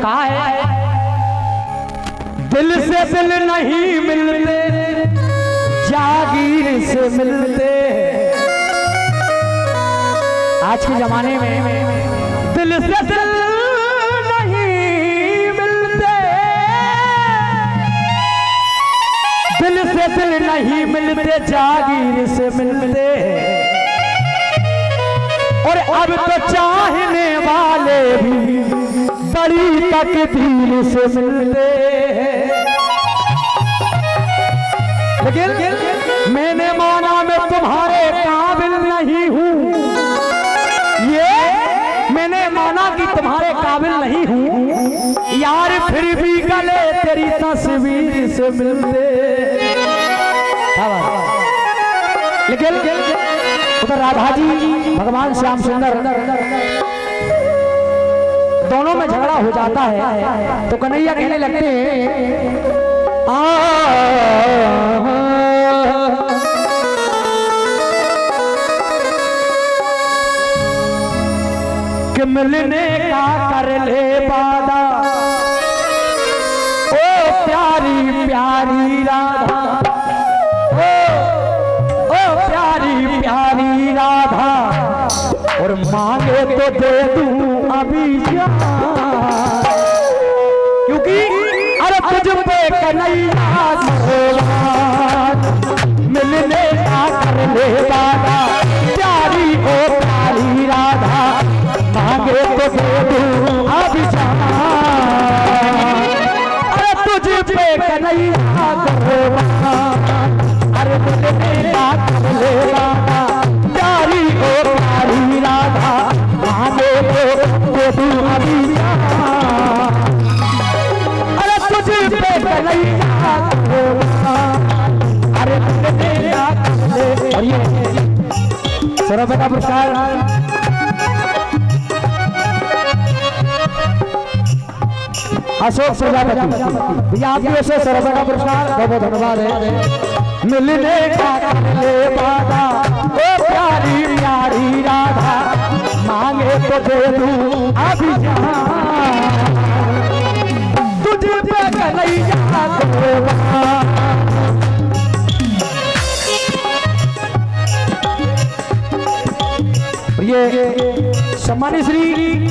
कहा है दिल से दिल नहीं मिलते जागीर से मिलते। आज के जमाने में दिल से दिल नहीं मिलते, दिल से दिल नहीं मिलते जागीर से मिलते। और अब तो चाहने वाले भी बड़ी तकदीर से मिलते। लेकिन मैंने माना मैं तुम्हारे काबिल नहीं हूँ, ये मैंने माना कि तुम्हारे काबिल नहीं हूँ यार, फिर भी गले तेरी तस्वीर से मिलते। लेकिन उधर राधा जी भगवान श्याम सुंदर दोनों में झगड़ा हो जाता है तो कन्हैया कहने लगते हैं कि मिलने का कर ले वादा ओ प्यारी प्यारी राधा, ओ प्यारी प्यारी राधा, और मांगे तो दे दूं अभी जान, क्योंकि अरे तुझ पे कन्हैया मिलने का कर ले वादा, प्यारी ओ प्यारी राधा, मांगे तो दे दूं अभी जान, अरे तुझ पे कन्हैया अरे मिलने का कर ले वादा, प्यारी ओ प्यारी राधा, मांगे तो दे दूं अभी जान, अरे तुझ पे कन्हैया अरे मिलने का कर ले। और ये सौरभ का पुरस्कार अशोक प्रजापति भैया आपकी ओर से सौरभ का पुरस्कार बहुत बहुत धन्यवाद है। मिलने का कर ले वादा ओ प्यारी प्यारी राधा, मांगे तो दे दूं अभी जान, तुझे पे कन्हैया ये सम्मानित श्री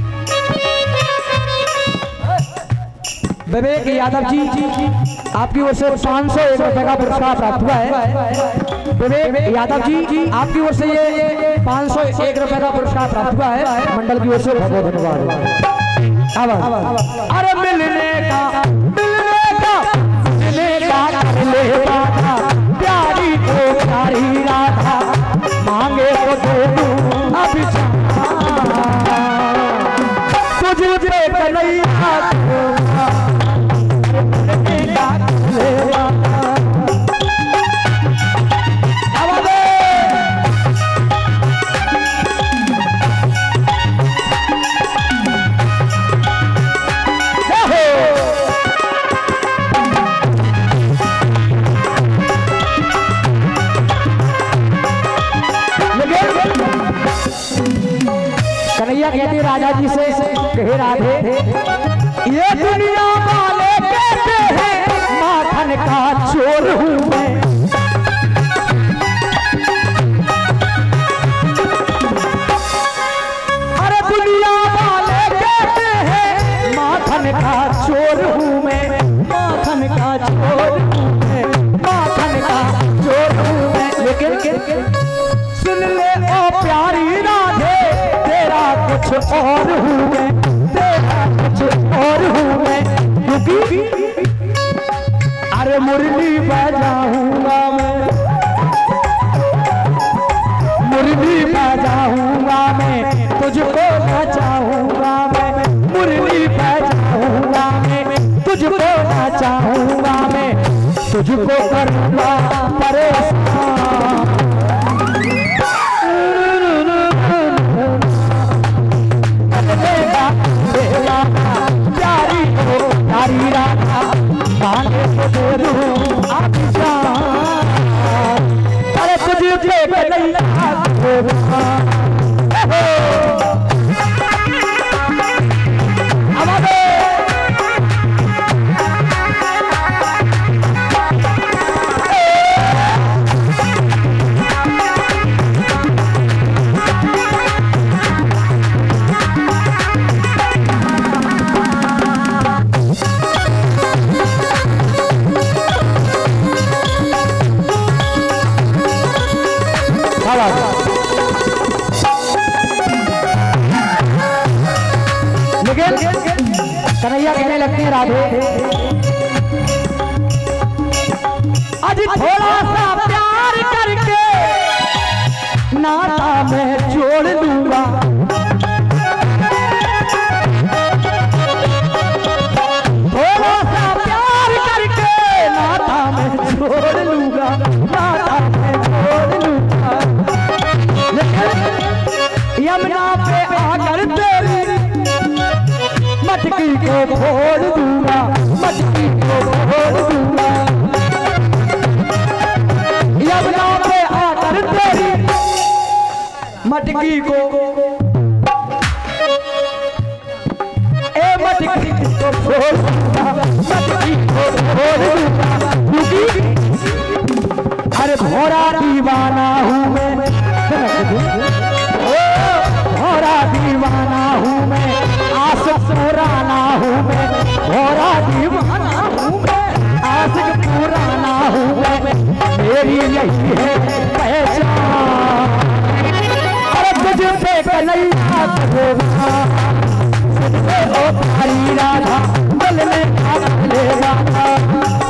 विवेक यादव जी आपकी ओर से 501 रुपए का पुरस्कार प्राप्त हुआ है। विवेक यादव जी आपकी ओर से ये 501 रुपए का पुरस्कार प्राप्त हुआ है, मंडल की ओर से बहुत बहुत धन्यवाद। अरे मिलने का कर ले वादा, प्यारी तो प्यारी राधा, मांगे तो दे दूं अभी जान, तुझे कन्हैया कन्हैया कहते राजा जी से कहे राधे, ये दुनिया वाले कहते हैं माखन का चोर हूँ मैं, अरे दुनिया वाले कहते हैं माखन का चोर हूँ मैं, माखन का चोर हूँ मैं, माखन का चोर हूँ मैं। लेकिन सुन ले ओ प्यारी राधे, तेरा कुछ और हूँ मैं, तेरा कुछ और हूँ मैं, क्योंकि अरे मुरली बजाऊंगा मैं, मुरली बजाऊंगा मैं, तुझको नचाऊंगा मैं, मुरली बजाऊंगा मैं, तुझको नचाऊंगा मैं, तुझको करूंगा परेशान, प्यारी हो प्यारी राधा, मांगे तो दे दूं अभी जान, अरे तुझे कन्हैया अब कन्हैया कहने लगते हैं राधे आज थोड़ा सा प्यार करके नाता मैं जोड़ लूंगा, थोड़ा सा प्यार करके नाता मैं जोड़ लूंगा, नाता मैं जोड़ लूंगा। यमुना पे आकर तेरी मटकी को फोड़ दूंगा, मटकी को फोड़ दूंगा। यमुना पे आकर तेरी मटकी को मटकी को फोड़ दूंगा, मटकी को फोड़ दूंगा। अरे भोरा दीवाना हूँ मैं, भोरा दीवाना हूँ मैं, आशिक पुराना हूँ मैं, भोरा दीवाना हूँ मैं, आशिक पुराना हूँ मैं, मेरी यही है पहचान। अरे तुझ पे कन्हैया करेगा, तुझ पे ओ प्यारी राधा दिल में आ लेगा।